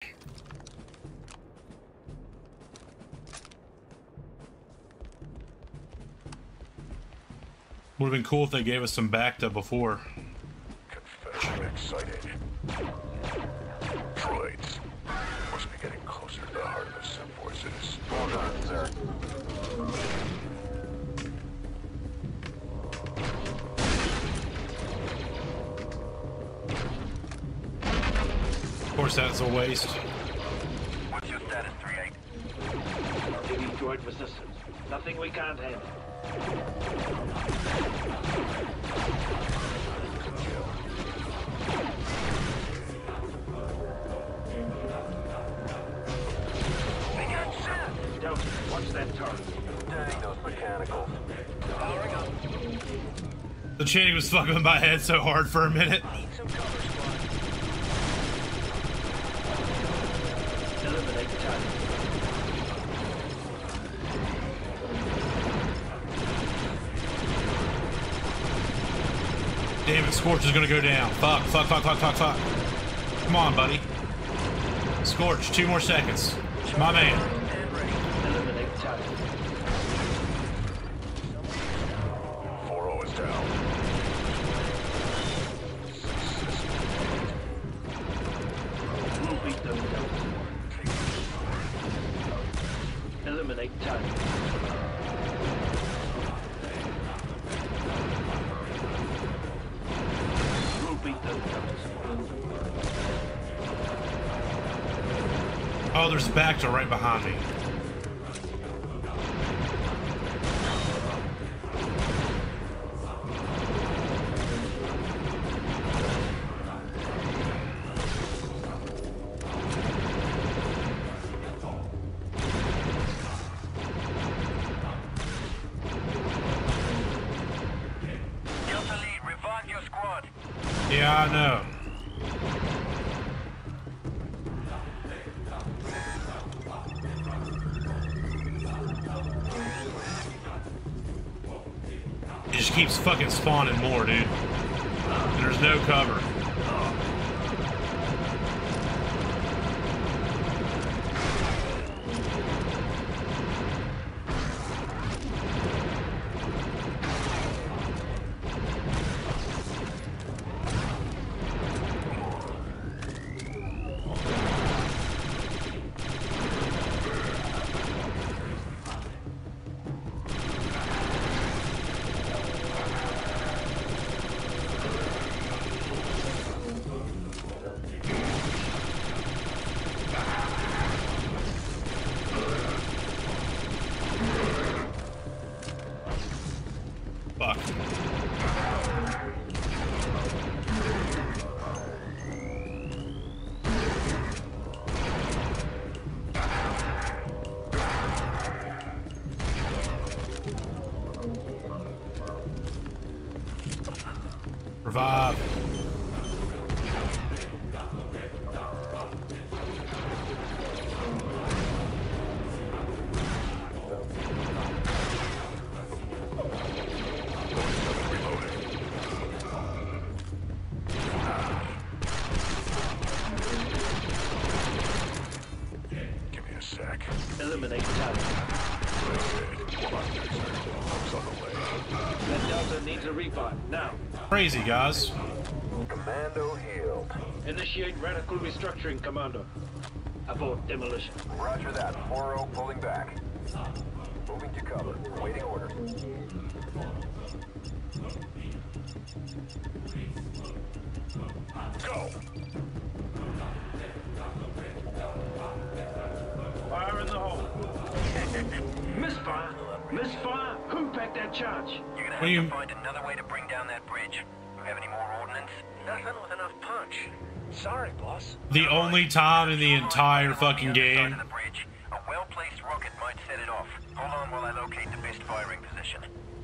Would have been cool if they gave us some backed up before. Confession excited. Droids. Must be getting closer to the heart of the Sim forces. Hold on, sir. Of course, that's a waste. What's your status, 3-8? Taking droid resistance. Nothing we can't handle. Delta, watch that turret. Dang those mechanicals. Powering up. The chanting was fucking with my head so hard for a minute. Need some cover, squad. Eliminate the target. Damn it, Scorch is gonna go down. Fuck. Come on, buddy. Scorch, 2 more seconds. My man. Eliminate the target. 4-0 is down. We'll beat them, Delta. Eliminate the target. We'll beat them, Delta. Oh, there's Bacta right behind me. Delta Lead, revive your squad. Yeah, I know. It just keeps fucking spawning more, dude. And there's no cover. Fuck. Revive. Give me a sec. Eliminate the target. That Delta needs a revive, now. Crazy, guys. Commando healed. Initiate radical restructuring, Commando. Abort demolition. Roger that. 4-0 pulling back. Moving to cover. Waiting order. Go! Fire in the hole. Misfire! Misfire! Who packed that charge? You're gonna What do have you- to find another way to bring down that bridge. You have any more ordnance? Nothing with enough punch. Sorry, boss. The only time in the entire fucking On the other side game. of the bridge. A well-placed rocket might set it off. Hold on while I locate the best firing position.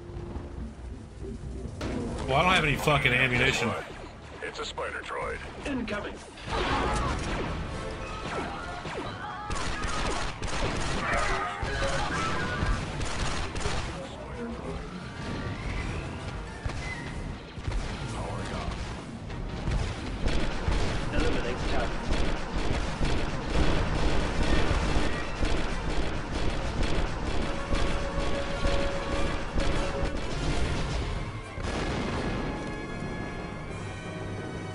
Well, I don't have any fucking ammunition. It's a spider droid. Incoming. Eliminate target.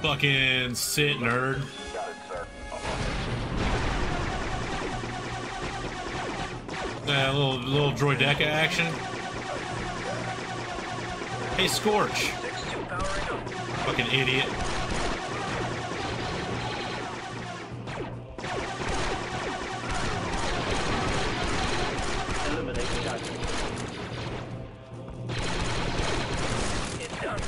Fucking sit, nerd. Got it, sir. Little droideca action. Hey, Scorch. Fucking idiot. Eliminate target. It's done.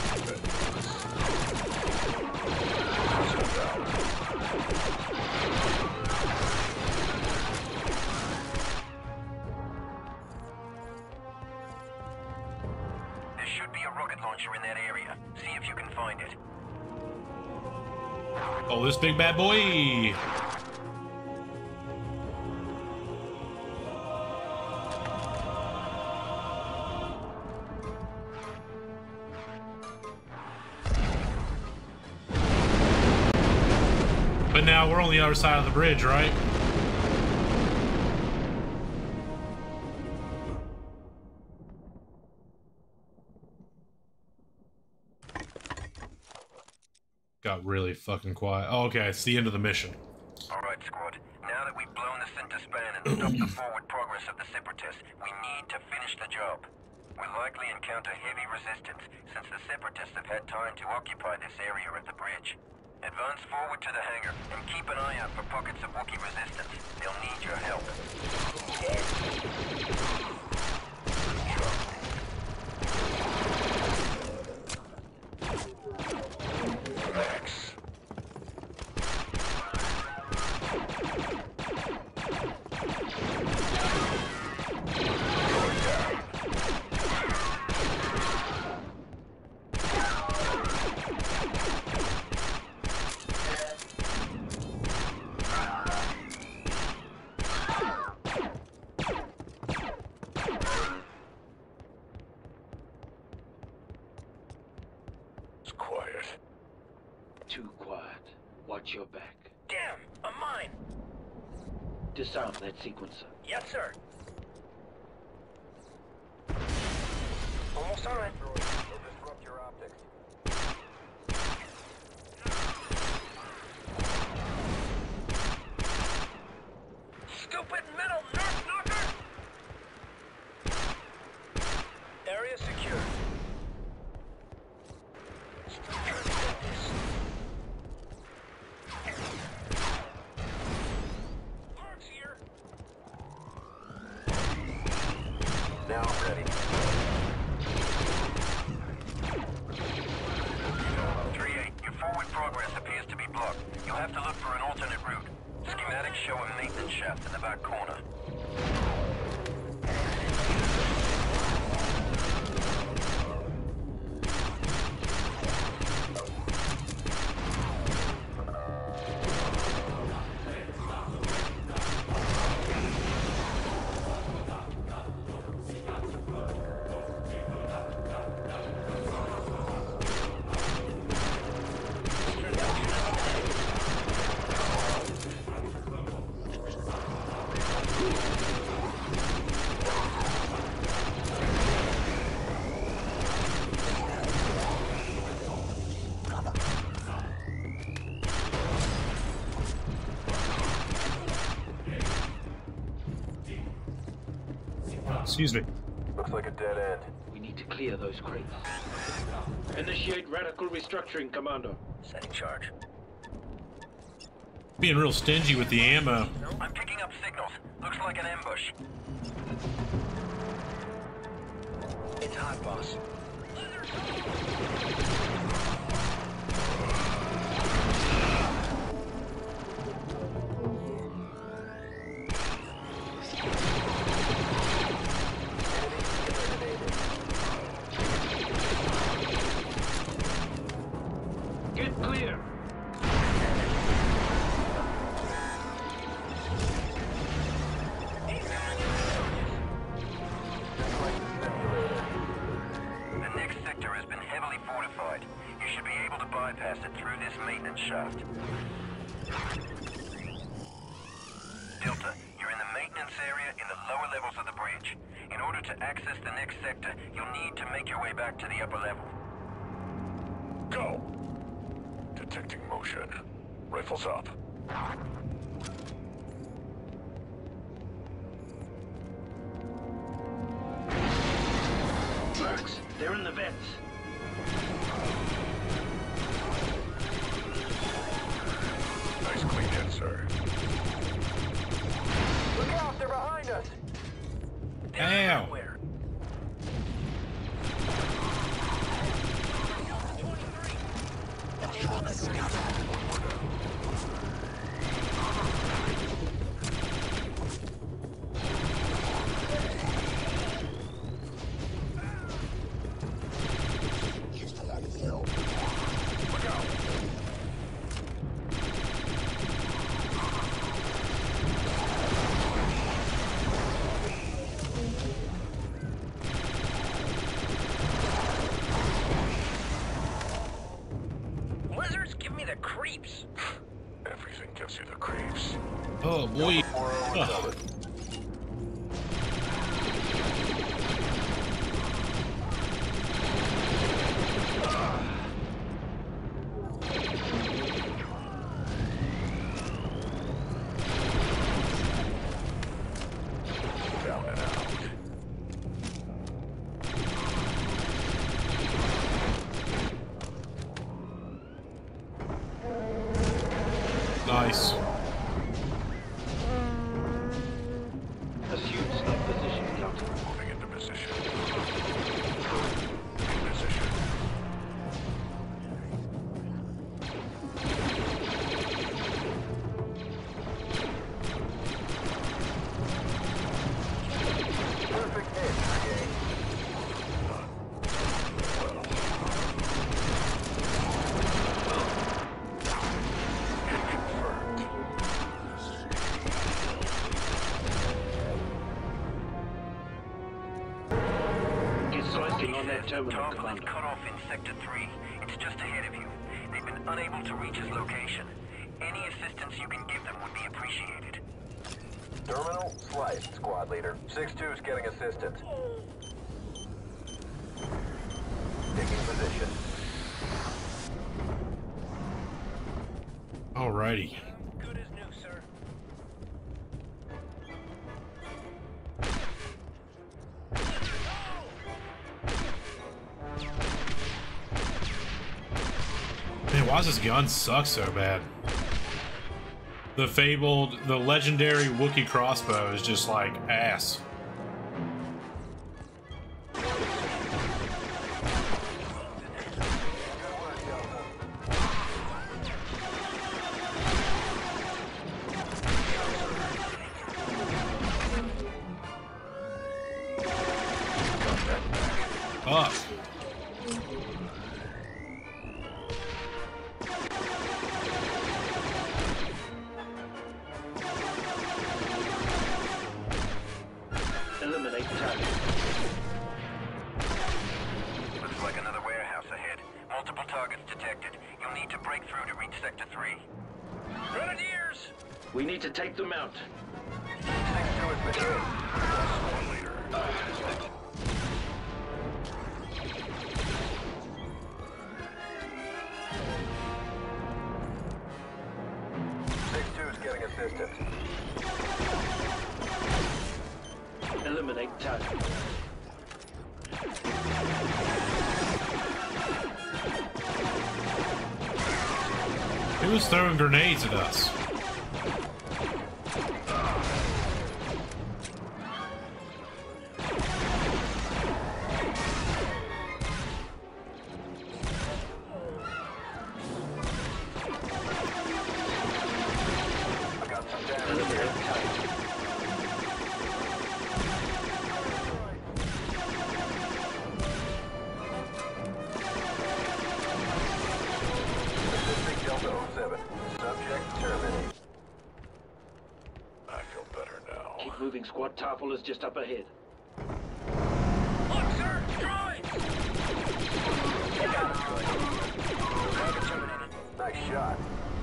There should be a rocket launcher in that area. See if you can find it. Oh, this big bad boy. But now we're on the other side of the bridge, right? Got really fucking quiet. Oh, okay, it's the end of the mission. Alright, squad. Now that we've blown the center span and stopped the forward progress of the Separatists, we need to finish the job. We'll likely encounter heavy resistance, since the Separatists have had time to occupy this area at the bridge. Advance forward to the hangar, and keep an eye out for pockets of Wookiee resistance. They'll need your help. Max. It's quiet. Too quiet. Watch your back. Damn! A mine! Disarm that sequencer. Yes, sir. Almost on it. They'll disrupt your optics. Stupid metal nerf knocker! Area secure. Park's here. Now I'm ready. 3-8, your forward progress appears to be blocked. You'll have to look for an alternate route. Schematics show a maintenance shaft in the back corner. Excuse me. Looks like a dead end. We need to clear those crates. Initiate radical restructuring, Commando. Setting charge. Being real stingy with the ammo. I'm picking up signals. Looks like an ambush. It's hot, boss. Get clear! The next sector has been heavily fortified. You should be able to bypass it through this maintenance shaft. Delta, you're in the maintenance area in the lower levels of the bridge. In order to access the next sector, you'll need to make your way back to the upper level. Go! To Detecting motion. Rifles up. Mercs, they're in the vents. Nice clean in, sir. Look out, they're behind us! Damn. Lizards give me the creeps. Everything gives you the creeps. Oh boy. Ugh. Down and out. Nice. Assume snipe position, Captain. Moving into position. In position. Perfect hit, Brigade. Get sighting on that terminal, Target is Commander. cut off in Sector 3. It's just ahead of you. They've been unable to reach his location. Any assistance you can give them would be appreciated. Terminal sliced, squad leader. 6-2's getting assistance. Taking position. Alrighty. Good as new, sir. Man, why does this gun suck so bad? The legendary Wookiee crossbow is just like ass. Fuck. Eliminate target. Looks like another warehouse ahead. Multiple targets detected. You'll need to break through to reach Sector 3. Grenadiers! We need to take them out. 6-2 has been hit. Squad leader. Getting assistance. Eliminate target. He was throwing grenades at us. Moving squad Tarful is just up ahead. Look, sir! Droid! Nice shot.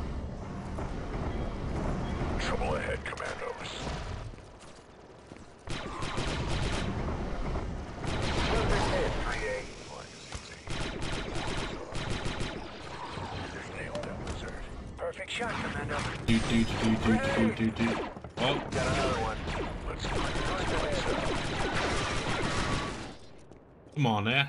Trouble ahead, Commandos. Perfect hit, 3A. Just nailed him. Oh. Got another one. Let's go. Come on now.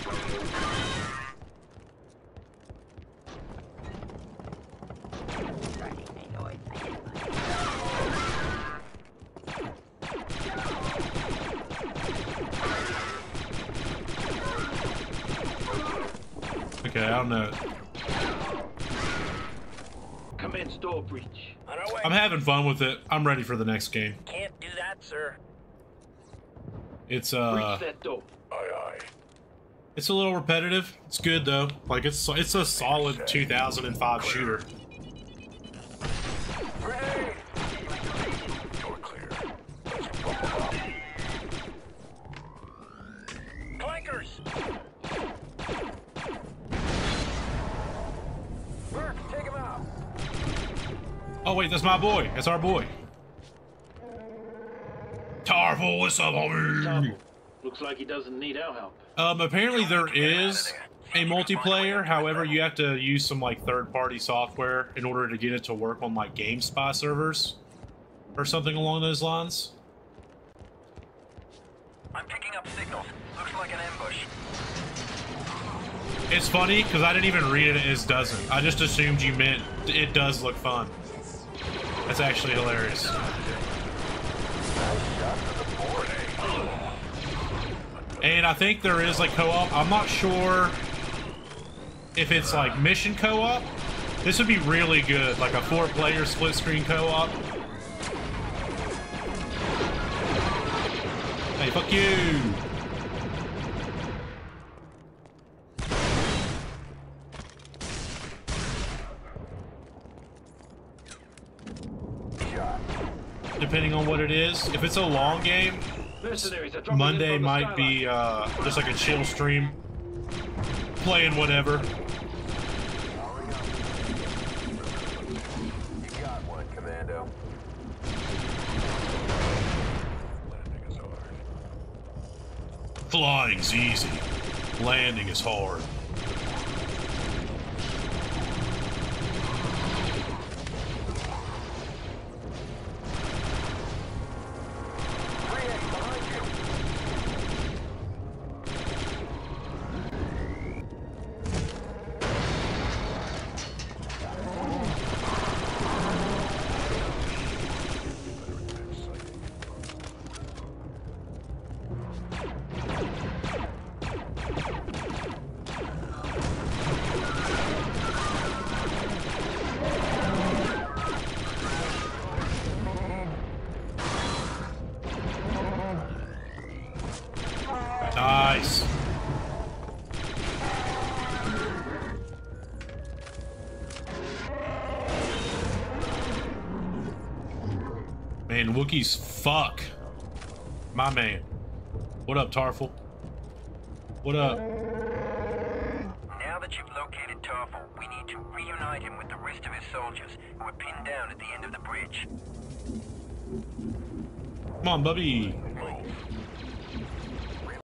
Okay, I don't know. Commence door breach. On our way. I'm having fun with it. I'm ready for the next game. Can't do that, sir. It's Breach that door. Aye, aye. it's a little repetitive. It's good though. Like it's a solid 2005 shooter. Grenade! Door clear. Let's bubble up. Clankers! Burke, take him out. Oh wait, that's my boy. That's our boy. Tarful, what's up, homie? Tarful. Looks like he doesn't need our help. Apparently there is a multiplayer. However, you have to use some like third-party software in order to get it to work on like GameSpy servers or something along those lines. I'm picking up signals. Looks like an ambush. It's funny because I didn't even read it as doesn't. I just assumed you meant it does look fun. That's actually hilarious. And I think there is like co-op. I'm not sure if it's like mission co-op. This would be really good, like a 4-player split screen co-op. Hey, fuck you! Depending on what it is. If it's a long game, Mercenaries are dropping in Monday from the might skyline. be just like a chill stream, playing whatever. You got one, Commando. Landing is hard. Flying's easy, landing is hard. Nice. Man, Wookiees fuck. My man. What up, Tarful? What up? Now that you've located Tarful, we need to reunite him with the rest of his soldiers who are pinned down at the end of the bridge. Come on, Bubby. Move.